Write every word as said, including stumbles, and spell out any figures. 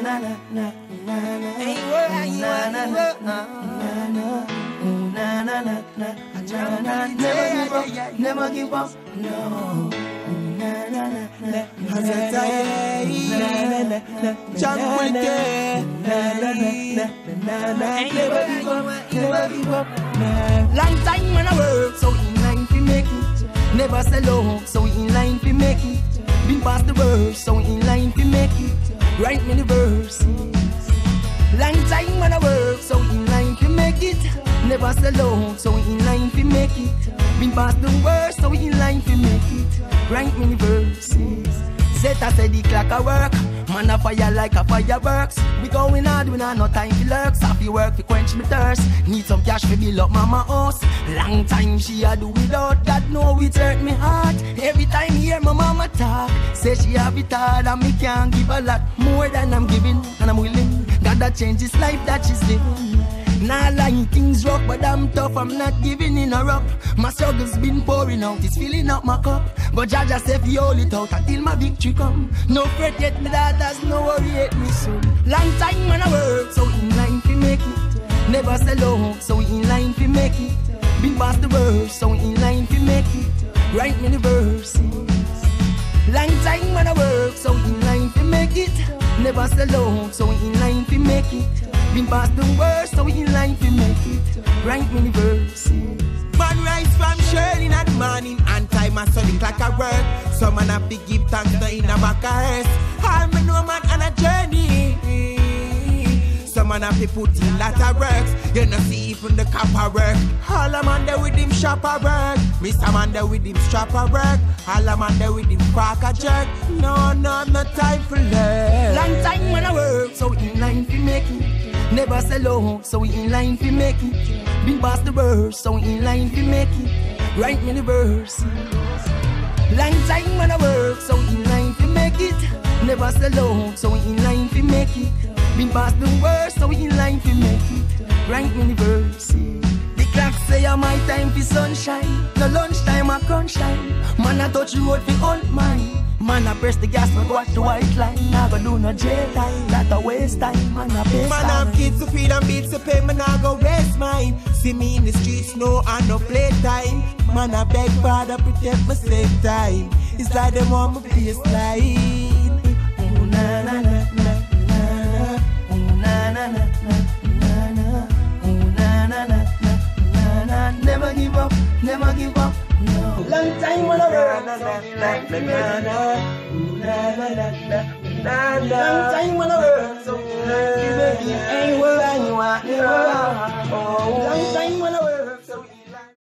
na na na na na. Hey, where are you? Na na na na na na na na na. Never give up, never give up, no. Na na na na. Zetta, Tranquiliti. Na na na na na. Never give up, never give up. Long time when I work, so in line to make it. Never sell out, so in line to make it. Been past the verse, so in line to make it. Write me the verse. Long time when I work, so in line to make it. Never sell out, so in line to make it. Been past the verse, so in line to make it. Write me the verses. Zetta said the clock a work. Man a fire like a fireworks. We going hard, we not no time for lurks. Happy work to quench me thirst. Need some cash to build up mama house. Long time she a do without. God know it hurt me heart. Every time hear my mama talk, say she have it hard and me can't give a lot more than I'm giving, and I'm willing. God that change this life that she's living. Nah lying things rough, but I'm tough, I'm not giving in a up. My struggles been pouring out, it's filling up my cup. But Jaja say fi hold it out until my victory come. No fret yet, me daughters, no worry yet, me son. Long time when I work, so in line fi make it. Never sell out, so in line fi make it. Been past the verse, so in line fi make it. Write me the verses. Long time when I work, so in line fi make it. Never sell out, so in line fi make it. Been past the worst, so in line to make it. Write me the verses. Man rise from Shirley in the morning and time a study like a work. So man have to give thanks to in a back of earth. All me know man on a journey. Some man have to put in lot of works. You know see even the copper work. All a man there with him shopper work. Mister man there with him strapper work. All a man there with him cracker jerk. No, no, no time for love. Long time when I work, so in line to make it. Never sell out, so we in line to make it. Been past the verse, so we in line to make it. Write me the verse. Long time when I work, so we in line to make it. Never sell out, so we in line to make it. Been past the verse, so we in line to make it. Write me the verse. The clock say I'm my time for sunshine. No lunchtime or crunch time. Man I touch the road for all mine. Man, I press the gas, but watch the white line. Never do no jail time, that a waste time. Man, I pay Man, I'm kids to feed and bills to pay, man, I go waste mine. See me in the streets, no, I no playtime. Man, I beg father, protect my safe time. It's like them on my baseline. Ooh, na na na na na na. Ooh, na na na na na na. Ooh, na na na na na na. Never give up, never give up. No. Long time when I work, so like me na na na na na na. Long time when I work, so like me baby. Ain't where I want, oh. Long time.